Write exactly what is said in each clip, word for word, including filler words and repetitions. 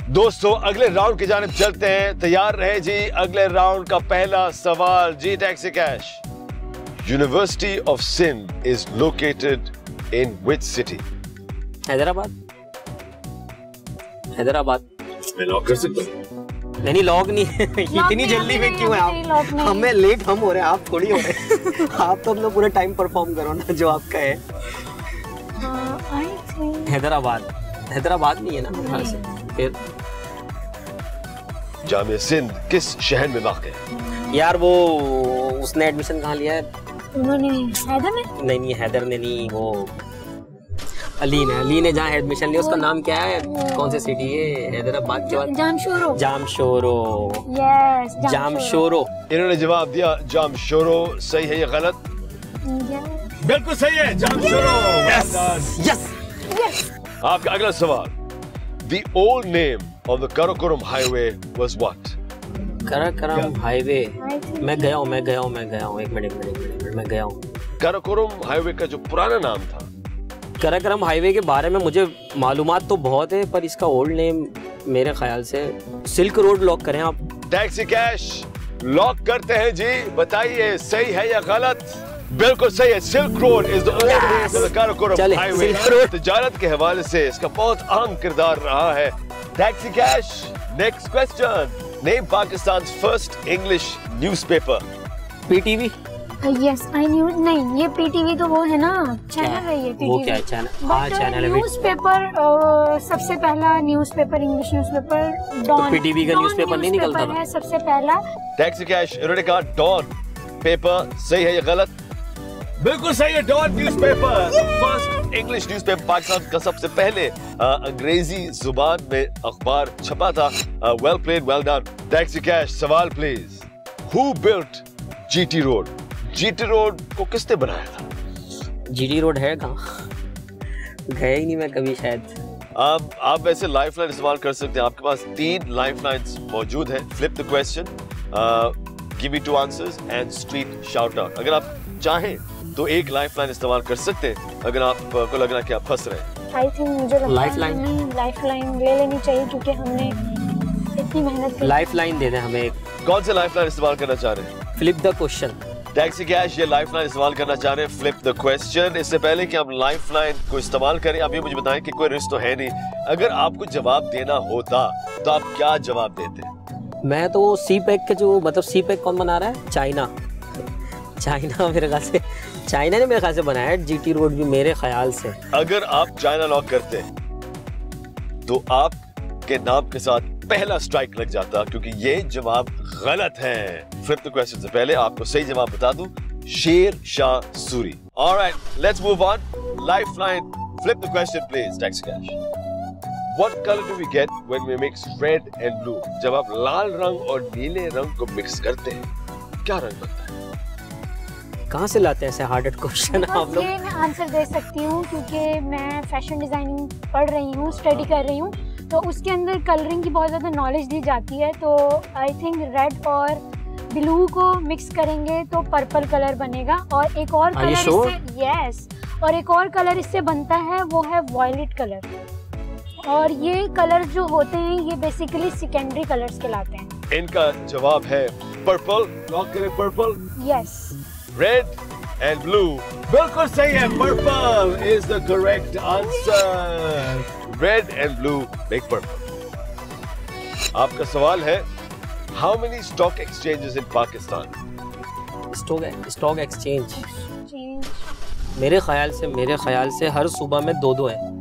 दोस्तों अगले राउंड की जानिब चलते हैं। तैयार रहे जी। अगले राउंड का पहला सवाल जी taxi cash. University of Sindh is located in which city? Hyderabad. Hyderabad. मैं लॉक कर सकता हूँ? नहीं नहीं लॉक नहीं है। इतनी जल्दी में क्यों है आप? हमें लेट हम हो रहे हैं, आप थोड़ी हो रहे हैं। आप तो अपना पूरा टाइम परफॉर्म करो ना जो आपका है। हैदराबाद। हैदराबाद नहीं है ना मेरे ख्याल से। फिर जामिया सिंध किस शहर में वाक़ है? यार वो उसने एडमिशन कहाँ लिया है? उन्होंने हैदर में? नहीं नहीं हैदर ने नहीं, वो अली ने अली ने जहाँ एडमिशन लिया उसका नाम क्या है? कौन सी सिटी है? हैदराबाद के बाद जामशोरो। जामशोरो। यस जामशोरो। इन्होंने जवाब दिया जामशोरो। सही है या गलत? बिल्कुल सही है, जामशोरो। Yes yes yes. आपका अगला सवाल। The old name of the Karakoram highway was what? Karakoram highway. मैं गया हूँ मैं गया हूँ मैं गया हूँ एक मिनट एक मिनट एक मिनट मैं गया हूँ। कराकोरम हाईवे का जो पुराना नाम था। कराकोरम हाईवे के बारे में मुझे मालूमात तो बहुत है, पर इसका ओल्ड नेम मेरे ख्याल से सिल्क रोड लॉक करें आप। टैक्सी कैश लॉक करते हैं जी। बताइए सही है या गलत? बिल्कुल सही है। Silk road is the old name of the Karakoram highway. तिजारत के हवाले से इसका बहुत अहम किरदार रहा है। Taxi cash next question. Name Pakistan first English newspaper. PTV. Yes I knew. नहीं ये पीटीवी तो वो है ना, चैनल है ये। वो क्या है चैनल? हाँ चैनल है। न्यूज़पेपर सबसे पहला newspaper English newspaper Dawn. PTV का न्यूज़पेपर नहीं निकलता था सबसे पहला। टैक्सी कैश इन्होंने कहा डॉन पेपर। सही है या गलत? बिल्कुल सही है। Dawn newspaper first English newspaper Pakistan का सबसे पहले अंग्रेजी जुबान में अखबार छपा था। Well played, well done. Taxi cash सवाल please. Who built GT road? GT road को किसने बनाया था? जीटी रोड है कहाँ? गया ही नहीं मैं कभी शायद। आप आप वैसे लाइफलाइन इस्तेमाल कर सकते हैं। आपके पास तीन लाइफलाइंस मौजूद हैं। Flip the question, give me two answers and street shout out. अगर आप चाहें तो एक लाइफलाइन इस्तेमाल कर सकते हैं अगर आपको लग रहा है कि आप फंस रहे हैं। आई थिंक मुझे लगता है लाइफलाइन लाइफलाइन ले लेनी चाहिए क्योंकि हमने इतनी मेहनत की। लाइफलाइन दे दें हमें। कौन से लाइफलाइन इस्तेमाल करना चाह रहे हैं? Flip the question. Taxi cash ये लाइफलाइन इस्तेमाल करना चाह रहे हैं। Flip the question. इससे पहले कि हम लाइफलाइन को इस्तेमाल करें आप ये मुझे बताएं कि कोई रिस्क तो है नहीं। अगर आपको जवाब देना होता तो आप क्या जवाब देते? मैं तो सी पैक के जो मतलब सी पैक कौन बना रहा है? चाइना। चाइना मेरे ख्याल से चाइना ने मेरे ख्याल से बनाया है जीटी रोड भी मेरे ख्याल से। अगर आप चाइना लॉक करते तो आप के नाम के साथ पहला स्ट्राइक लग जाता क्योंकि ये जवाब गलत है। फ्लिप द क्वेश्चन से पहले आपको सही जवाब बता दूं, Sher Shah Suri. All right, let's move on. Lifeline, flip the question please taxi cash. What color do we get when we mix red and blue? जब आप लाल रंग और नीले रंग को मिक्स करते हैं क्या रंग बनता है? कहाँ से लाते हैं ऐसे हार्ड क्वेश्चन आप लोग? ये मैं आंसर दे सकती हूँ क्योंकि मैं फैशन डिजाइनिंग पढ़ रही हूँ, स्टडी कर रही हूँ, तो उसके अंदर कलरिंग की बहुत ज़्यादा नॉलेज दी जाती है। तो आई थिंक रेड और ब्लू को मिक्स करेंगे तो पर्पल कलर बनेगा। और एक और कलर इससे यस और एक और कलर इससे बनता है वो है वॉयलेट कलर। और ये कलर जो होते हैं ये बेसिकली सेकेंडरी कलर्स कहलाते हैं। इनका जवाब है पर्पल। लॉक करें purple. Yes. Red and blue बिल्कुल सही है। Purple is the correct answer. Red and blue make purple. आपका सवाल है how many stock exchanges in Pakistan? Stock stock exchange मेरे ख्याल से मेरे ख्याल से हर सूबा में दो दो है।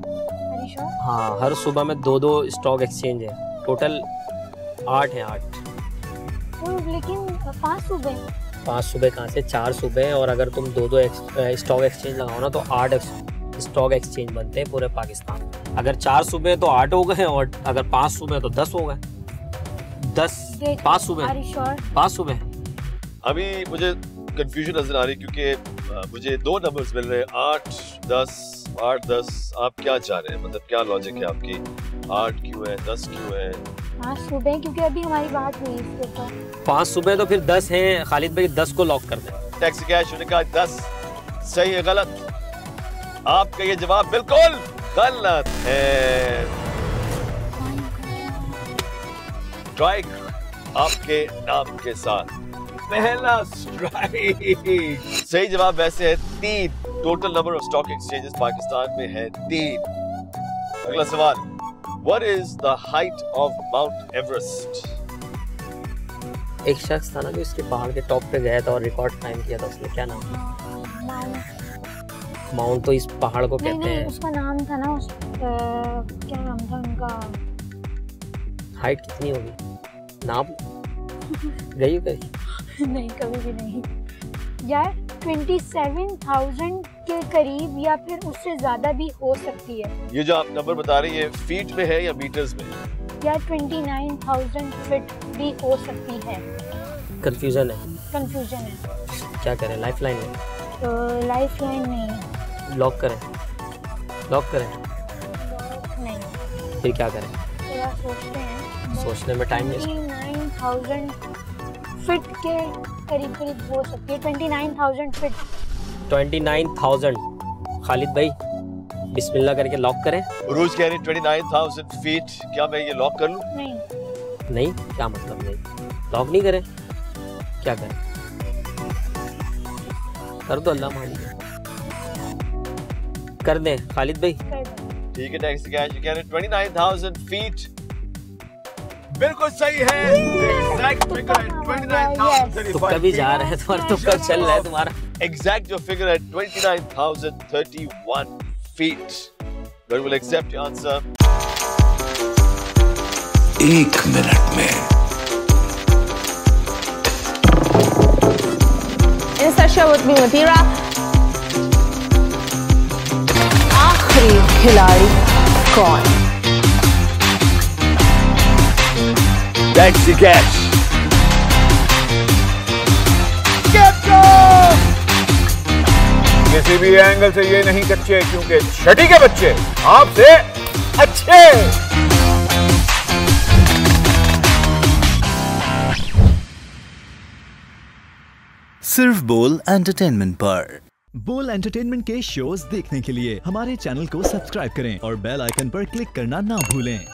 हाँ हर सूबा में दो दो स्टॉक एक्सचेंज है। टोटल आठ है। आठ। तो लेकिन पांच सूबे पांच सूबे कहाँ से? चार सूबे हैं और अगर तुम दो दो स्टॉक एक्सचेंज लगाओ ना तो आठ स्टॉक एक्सचेंज बनते हैं पूरे पाकिस्तान। अगर चार सूबे तो आठ हो गए और अगर पांच सूबे तो दस हो गए। दस पांच सूबे पांच सूबे अभी मुझे कंफ्यूजन नजर आ रही क्योंकि मुझे दो नंबर्स मिल रहे हैं, आठ दस। आठ दस आप क्या चाह रहे हैं? मतलब क्या लॉजिक है आपकी? आठ क्यों है, दस क्यों है? पांच सूबे क्योंकि अभी हमारी बात हुई इसके ऊपर। पांच सूबे तो फिर दस हैं। खालिद भाई दस को लॉक कर दें। टैक्सी कैश ने कहा दस। सही है गलत? आपका ये जवाब बिल्कुल गलत है। स्ट्राइक आपके नाम के साथ। पहला स्ट्राइक सही जवाब वैसे है तीन। Total number of stock exchanges Pakistan में है तीन। अगला सवाल, what is the height of Mount Everest? एक शख्स था ना जो इसके पहाड़ के टॉप पे गया था और रिकॉर्ड कायम किया था, उसने क्या नाम था? माउंट तो इस पहाड़ को नहीं, कहते नहीं, हैं। उसका नाम था ना उस, आ, क्या नाम था उनका? हाइट कितनी होगी? नाम गई हो कहीं? नहीं, कभी भी नहीं यार। सत्ताईस हज़ार के करीब या फिर उससे ज्यादा भी हो सकती है। ये जो आप नंबर बता रही है फीट में है या मीटर्स में? या उनतीस हज़ार फीट भी हो सकती है। कंफ्यूजन है, कंफ्यूजन है। क्या करें? लाइफ लाइन में तो लाइफ लाइन नहीं, लॉक करें? लॉक करें? नहीं, फिर क्या करें? थोड़ा सोचते हैं। सोचने में टाइम वेस्ट। उनतीस हज़ार फीट के करीब करीब हो सकती है। उनतीस हज़ार फीट। उनतीस हज़ार। खालिद भाई बिस्मिल्लाह करके लॉक करें? उरूज कह रही उनतीस हज़ार फीट, क्या मैं ये लॉक कर लूं? नहीं। नहीं, क्या मतलब नहीं? लॉक नहीं करें? क्या करें? कर दो, अल्लाह मान कर दें खालिद भाई। ठीक है, नेक्स्ट कैश कह रहे उनतीस हज़ार फीट बिल्कुल सही है। एग्जैक्ट फिगर है उनतीस हज़ार। तो कभी जा रहे हैं तुम्हारा, तो कब चल रहा है तुम्हारा? एग्जैक्ट जो फिगर है उनतीस हज़ार इकतीस feet. We will accept your answer. एक मिनट में Instashow with me Mathira. आखिरी खिलाड़ी कौन? That's the catch. Get go! किसी भी एंगल से ये नहीं कच्चे, क्योंकि छठी के बच्चे आपसे अच्छे। सिर्फ बोल एंटरटेनमेंट पर। बोल एंटरटेनमेंट के शोज देखने के लिए हमारे चैनल को सब्सक्राइब करें और बेल आइकन पर क्लिक करना ना भूलें।